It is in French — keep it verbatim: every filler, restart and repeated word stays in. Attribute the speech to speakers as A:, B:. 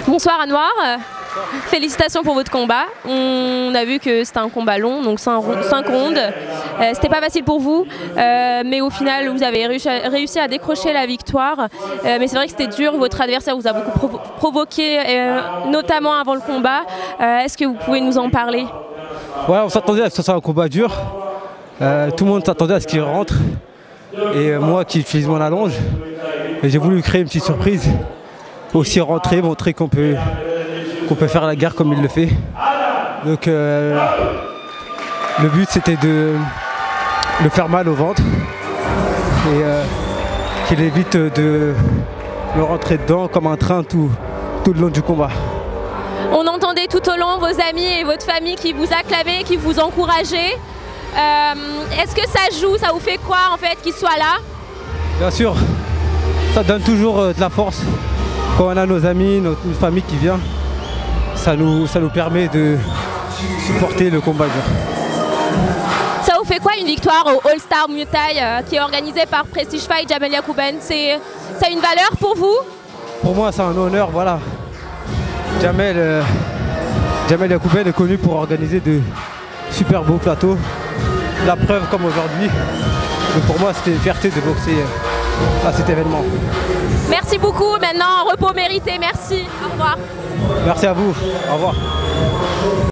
A: Bonsoir Anouar, félicitations pour votre combat. On a vu que c'était un combat long, donc cinq rondes. Euh, c'était pas facile pour vous, euh, mais au final vous avez réussi à, réussi à décrocher la victoire. Euh, mais c'est vrai que c'était dur, votre adversaire vous a beaucoup provo provoqué, euh, notamment avant le combat. Euh, Est-ce que vous pouvez nous en parler?
B: Ouais, on s'attendait à ce que ce soit un combat dur. Euh, tout le monde s'attendait à ce qu'il rentre. Et euh, moi qui utilise mon allonge, j'ai voulu créer une petite surprise. Aussi rentrer, montrer qu'on peut, qu'on peut faire la guerre comme il le fait. Donc euh, le but c'était de le faire mal au ventre et euh, qu'il évite de me rentrer dedans comme un train tout, tout le long du combat.
A: On entendait tout au long vos amis et votre famille qui vous acclamaient, qui vous encourageaient. Euh, Est-ce que ça joue, ça vous fait quoi en fait qu'il soit là?
B: Bien sûr, ça donne toujours euh, de la force. Quand on a nos amis, notre famille qui vient, ça nous, ça nous permet de supporter le combat dur.
A: Ça vous fait quoi une victoire au All-Star Muay Thai euh, qui est organisée par Prestige Fight Jamel Yacouben? C'est ça a une valeur pour vous?
B: Pour moi c'est un honneur, voilà. Jamel, euh, Jamel Yacouben est connu pour organiser de super beaux plateaux. La preuve comme aujourd'hui. Donc pour moi c'était une fierté de boxer à cet événement.
A: Merci beaucoup, maintenant repos mérité, merci, au revoir.
B: Merci à vous, au revoir.